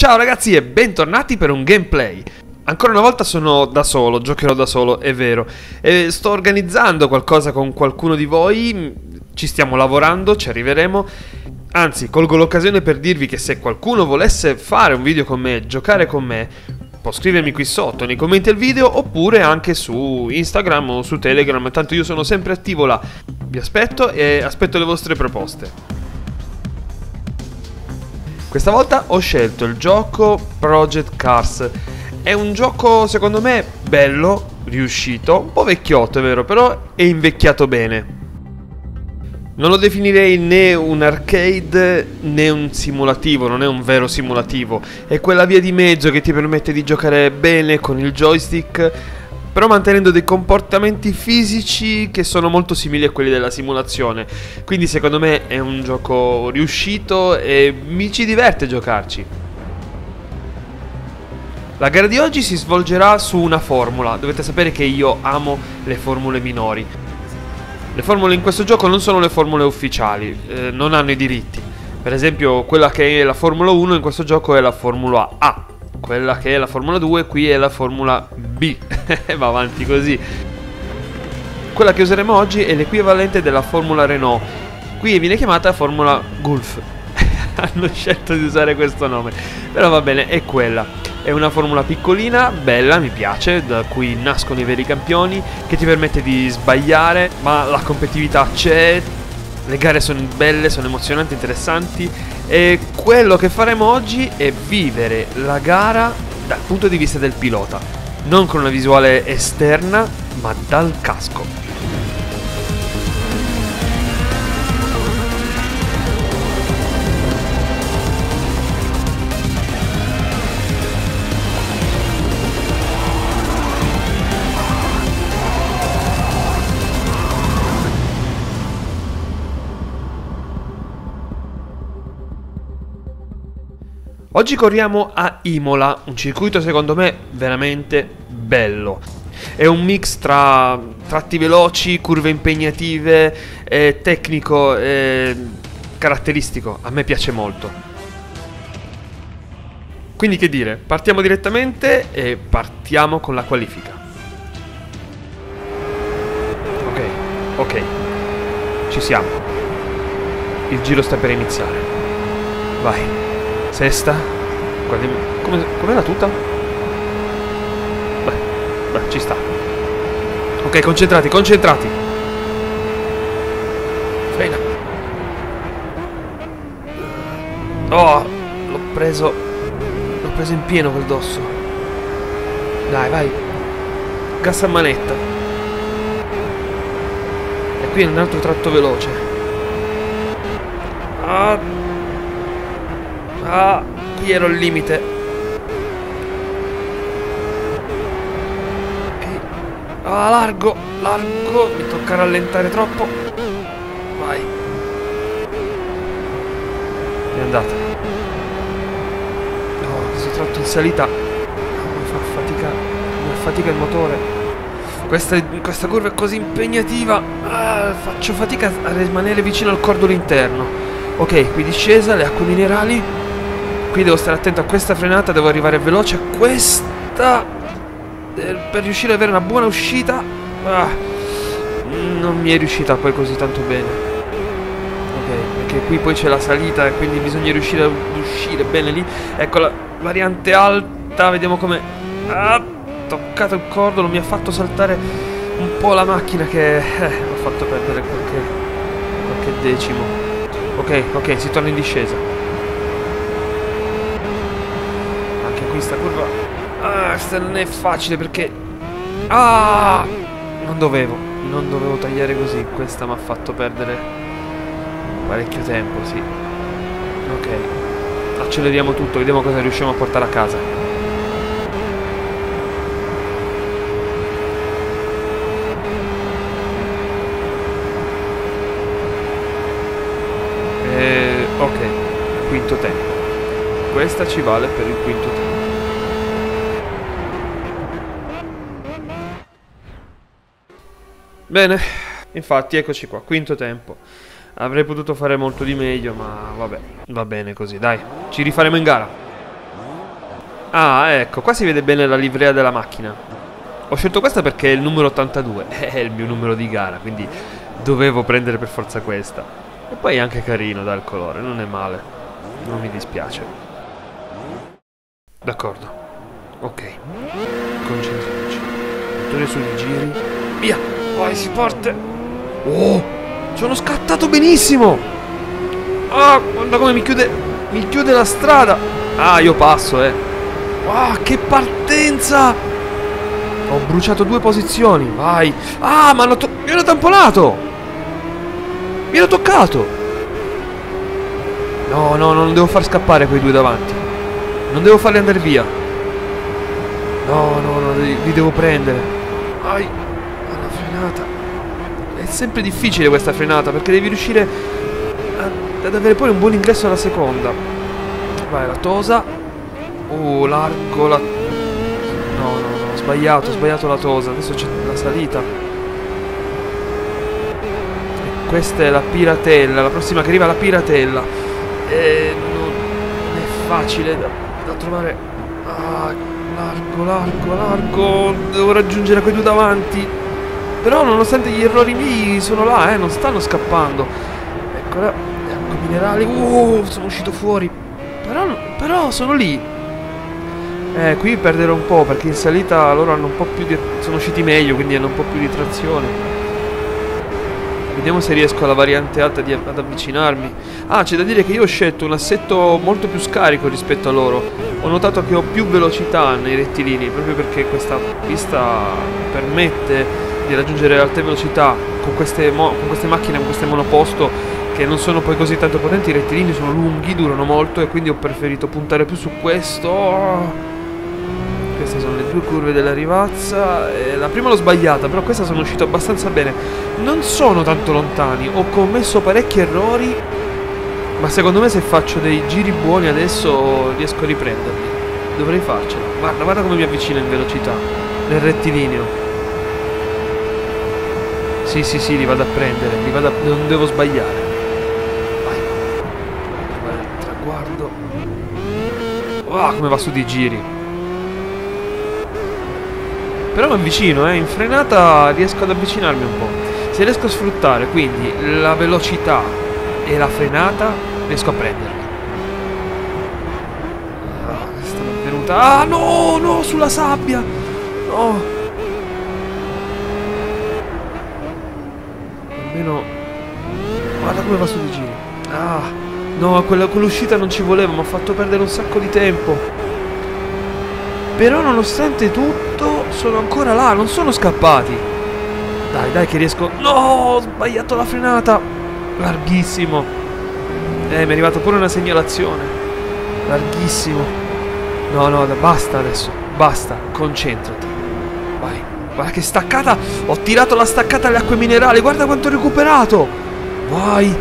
Ciao ragazzi e bentornati per un gameplay. Ancora una volta sono da solo, giocherò da solo, è vero. E sto organizzando qualcosa con qualcuno di voi, ci stiamo lavorando, ci arriveremo. Anzi, colgo l'occasione per dirvi che se qualcuno volesse fare un video con me, giocare con me, può scrivermi qui sotto nei commenti al video oppure anche su Instagram o su Telegram, tanto io sono sempre attivo là. Vi aspetto e aspetto le vostre proposte. Questa volta ho scelto il gioco Project Cars. È un gioco secondo me bello, riuscito, un po' vecchiotto è vero, però è invecchiato bene. Non lo definirei né un arcade né un simulativo, non è un vero simulativo. È quella via di mezzo che ti permette di giocare bene con il joystick, però mantenendo dei comportamenti fisici che sono molto simili a quelli della simulazione. Quindi secondo me è un gioco riuscito e mi ci diverte giocarci. La gara di oggi si svolgerà su una formula. Dovete sapere che io amo le formule minori. Le formule in questo gioco non sono le formule ufficiali, non hanno i diritti. Per esempio quella che è la Formula 1 in questo gioco è la Formula A. Quella che è la Formula 2 qui è la Formula B. Va avanti così. Quella che useremo oggi è l'equivalente della Formula Renault. Qui viene chiamata Formula Golf. Hanno scelto di usare questo nome, però va bene, è quella. È una formula piccolina, bella, mi piace, da cui nascono i veri campioni, che ti permette di sbagliare, ma la competitività c'è, le gare sono belle, sono emozionanti, interessanti, e quello che faremo oggi è vivere la gara dal punto di vista del pilota, non con una visuale esterna, ma dal casco. Oggi corriamo a Imola, un circuito secondo me veramente bello. È un mix tra tratti veloci, curve impegnative, tecnico e caratteristico. A me piace molto. Quindi che dire, partiamo direttamente e partiamo con la qualifica. Ok, ci siamo. Il giro sta per iniziare. Vai. Sesta. Guardi, com'è la tuta? Beh, ci sta. Ok, concentrati. Frena. Oh, l'ho preso in pieno quel dosso. Dai, vai. Gas a manetta. E qui è un altro tratto veloce. Qui ero al limite. Largo. Mi tocca rallentare troppo. Vai. È andata. Questo tratto in salita mi fa fatica il motore. Questa curva è così impegnativa. Faccio fatica a rimanere vicino al cordolo interno. Ok, qui discesa, le acque minerali. Qui devo stare attento a questa frenata, devo arrivare veloce a questa per riuscire ad avere una buona uscita. Non mi è riuscita poi così tanto bene. Ok, perché qui poi c'è la salita e quindi bisogna riuscire ad uscire bene lì. Ecco la variante alta, vediamo come toccato il cordolo, mi ha fatto saltare un po' la macchina che ho fatto perdere qualche decimo. Ok, si torna in discesa. Questa curva questa non è facile perché non dovevo tagliare così. Questa mi ha fatto perdere parecchio tempo, sì. Ok, acceleriamo tutto, vediamo cosa riusciamo a portare a casa. Ok, quinto tempo. Questa ci vale per il quinto tempo. Bene, infatti eccoci qua, quinto tempo. Avrei potuto fare molto di meglio, ma vabbè, va bene così, dai. Ci rifaremo in gara. Ah, ecco, qua si vede bene la livrea della macchina. Ho scelto questa perché è il numero 82. È il mio numero di gara, quindi dovevo prendere per forza questa. E poi è anche carino dal colore, non è male. Non mi dispiace. D'accordo. Ok. Concentriamoci. Motore sui giri. Via! Vai, si parte! Oh! Sono scattato benissimo! Ah, guarda come mi chiude la strada! Ah, io passo, Ah, che partenza! Ho bruciato 2 posizioni, vai! Ah, mi hanno tamponato! Mi hanno toccato! No, no, non devo far scappare quei 2 davanti. Non devo farli andare via. No, no, no, li devo prendere. Vai! Alla frenata. È sempre difficile questa frenata perché devi riuscire ad avere poi un buon ingresso alla seconda. Vai, la tosa. Largo la... No, no, no, ho sbagliato la tosa. Adesso c'è la salita. E questa è la piratella. La prossima che arriva è la piratella. Non è facile da trovare. Ah, largo. Devo raggiungere quei 2 davanti. Però nonostante gli errori miei sono là, non stanno scappando. Eccola. Acqua minerali. Sono uscito fuori. Però sono lì. Qui perderò un po' perché in salita loro hanno un po' più di... sono usciti meglio, quindi hanno un po' più di trazione. Vediamo se riesco alla variante alta ad avvicinarmi. Ah, c'è da dire che io ho scelto un assetto molto più scarico rispetto a loro. Ho notato che ho più velocità nei rettilini, proprio perché questa pista permette di raggiungere alte velocità con queste macchine, con queste monoposto, che non sono poi così tanto potenti. I rettilini sono lunghi, durano molto e quindi ho preferito puntare più su questo. Queste sono le 2 curve della Rivazza. La prima l'ho sbagliata, però questa sono uscito abbastanza bene. Non sono tanto lontani, ho commesso parecchi errori, ma secondo me se faccio dei giri buoni adesso riesco a riprenderli. Dovrei farcela. Guarda come mi avvicino in velocità nel rettilineo. Sì, li vado a prendere, non devo sbagliare. Vai, traguardo. Come va su di giri. Però mi avvicino, in frenata riesco ad avvicinarmi un po'. Se riesco a sfruttare quindi la velocità e la frenata, riesco a prenderli. Questa è venuta. No, sulla sabbia. No. Almeno... Guarda come va su di giri. No, quell'uscita non ci voleva, mi ha fatto perdere un sacco di tempo. Però nonostante tutto sono ancora là, non sono scappati. Dai che riesco. No, ho sbagliato la frenata. Larghissimo. Mi è arrivata pure una segnalazione. Larghissimo. No, basta adesso. Basta, concentrati. Vai. Guarda che staccata. Ho tirato la staccata alle acque minerali. Guarda quanto ho recuperato. Vai.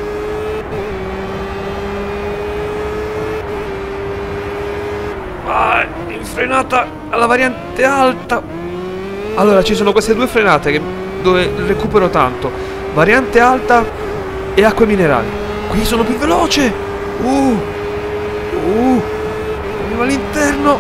Frenata alla variante alta. Allora ci sono queste 2 frenate dove recupero tanto. Variante alta e acque minerali. Qui sono più veloce. Arriva all'interno.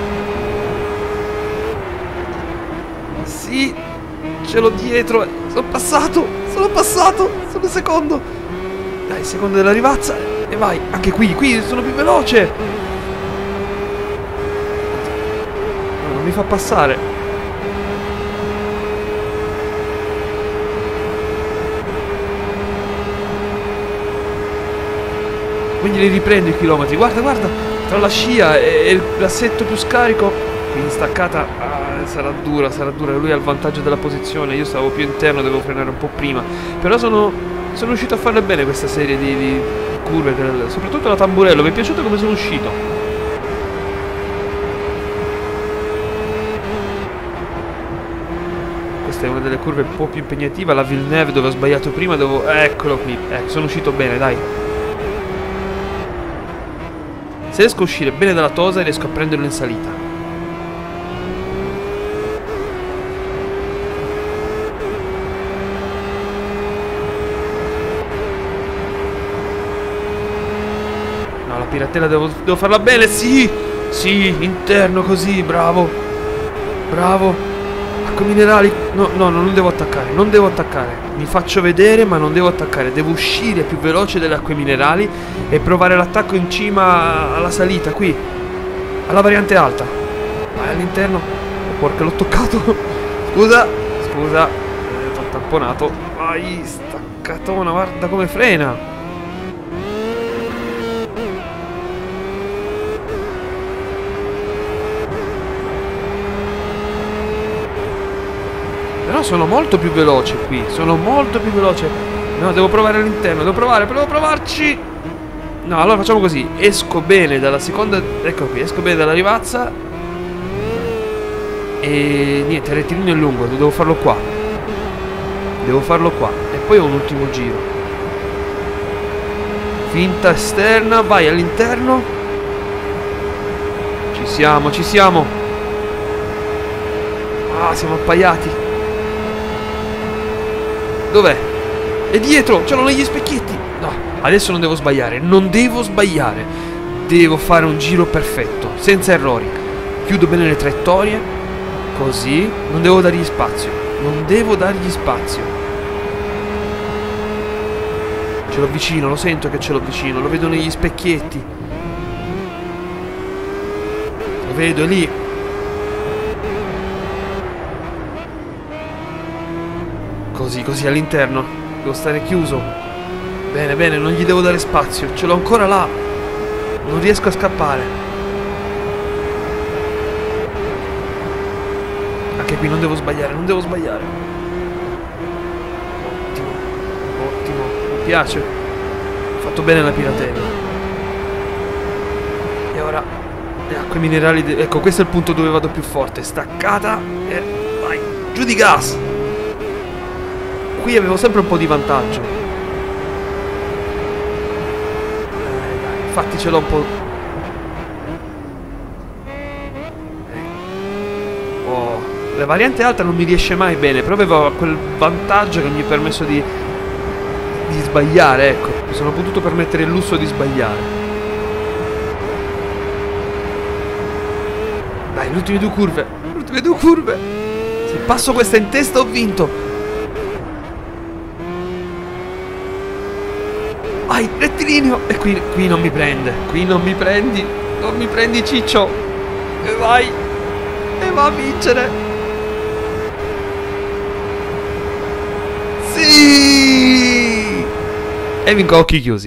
Sì, ce l'ho dietro. Sono passato. Sono il secondo. Dai, secondo della Rivazza. E vai, anche qui sono più veloce. Mi fa passare. Quindi li riprendo i chilometri. Guarda tra la scia e l'assetto più scarico. Quindi staccata. Sarà dura. Lui ha il vantaggio della posizione. Io stavo più interno, devo frenare un po' prima. Però sono riuscito a farle bene questa serie di curve, soprattutto la Tamburello. Mi è piaciuto come sono uscito. È una delle curve un po' più impegnativa. La Villeneuve dove ho sbagliato prima, eccolo qui. Sono uscito bene, dai. Se riesco a uscire bene dalla tosa riesco a prenderlo in salita. No, la piratella devo farla bene, sì. Sì, interno così, bravo. Bravo. Acque minerali. No, no, non devo attaccare, non devo attaccare. Mi faccio vedere, ma non devo attaccare. Devo uscire più veloce dalle acque minerali e provare l'attacco in cima alla salita, qui. Alla variante alta. Vai all'interno. Oh, porca, l'ho toccato. Scusa, scusa. T'ho tamponato. Vai, staccatona, guarda come frena. Però sono molto più veloce qui. Sono molto più veloce. No, devo provare all'interno. Devo provarci. No, allora facciamo così. Esco bene dalla seconda. Ecco qui, esco bene dalla rivazza. E niente, il rettilineo è lungo. Devo farlo qua. Devo farlo qua. E poi ho un ultimo giro. Finta esterna. Vai all'interno. Ci siamo, ci siamo. Ah, siamo appaiati. Dov'è? È dietro, ce l'ho negli specchietti. No, adesso non devo sbagliare. Non devo sbagliare. Devo fare un giro perfetto, senza errori. Chiudo bene le traiettorie. Così. Non devo dargli spazio. Non devo dargli spazio. Ce l'ho vicino, lo sento che ce l'ho vicino. Lo vedo negli specchietti. Lo vedo, è lì. Così, così, all'interno. Devo stare chiuso. Bene, bene, non gli devo dare spazio. Ce l'ho ancora là. Non riesco a scappare. Anche qui non devo sbagliare, non devo sbagliare. Ottimo, ottimo. Mi piace. Ho fatto bene la piratella. E ora le acque minerali. Ecco, questo è il punto dove vado più forte. Staccata. E vai. Giù di gas. Qui avevo sempre un po' di vantaggio. Dai, infatti ce l'ho un po'. Oh, la variante alta non mi riesce mai bene, però avevo quel vantaggio che mi ha permesso di sbagliare, ecco. Mi sono potuto permettere il lusso di sbagliare. Dai, le ultime due curve. Le ultime due curve. Se passo questa in testa ho vinto. Vai, rettilineo. E qui non mi prende. Qui non mi prendi. Non mi prendi, ciccio. E vai. E va a vincere. Sì. E vinco a occhi chiusi.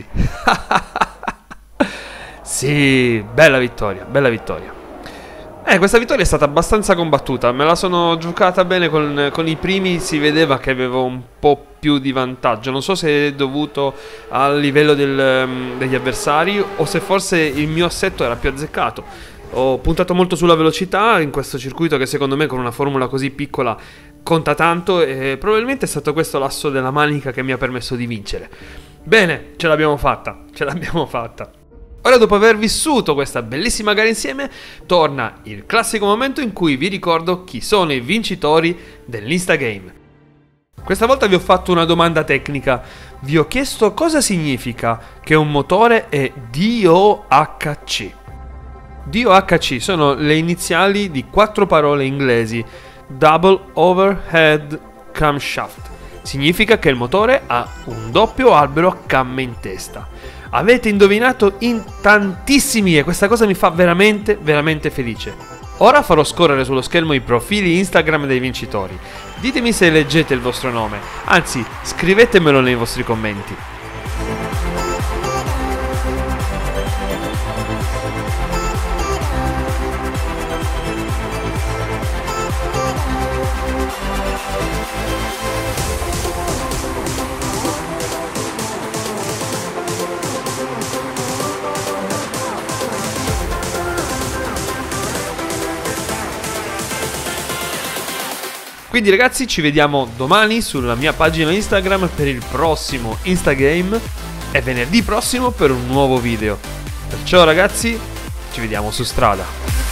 Sì, bella vittoria, bella vittoria. Questa vittoria è stata abbastanza combattuta. Me la sono giocata bene con i primi. Si vedeva che avevo un po' più di vantaggio. Non so se è dovuto al livello degli avversari o se forse il mio assetto era più azzeccato. Ho puntato molto sulla velocità in questo circuito che secondo me con una formula così piccola conta tanto. E probabilmente è stato questo l'asso della manica che mi ha permesso di vincere. Bene, ce l'abbiamo fatta. Ce l'abbiamo fatta. Ora, dopo aver vissuto questa bellissima gara insieme, torna il classico momento in cui vi ricordo chi sono i vincitori dell'Instagame. Questa volta vi ho fatto una domanda tecnica. Vi ho chiesto cosa significa che un motore è DOHC. DOHC sono le iniziali di 4 parole inglesi. Double Overhead Camshaft. Significa che il motore ha un doppio albero a camme in testa. Avete indovinato in tantissimi e questa cosa mi fa veramente, veramente felice. Ora farò scorrere sullo schermo i profili Instagram dei vincitori. Ditemi se leggete il vostro nome, anzi scrivetemelo nei vostri commenti. Quindi ragazzi, ci vediamo domani sulla mia pagina Instagram per il prossimo Instagame e venerdì prossimo per un nuovo video. Perciò ragazzi, ci vediamo su strada.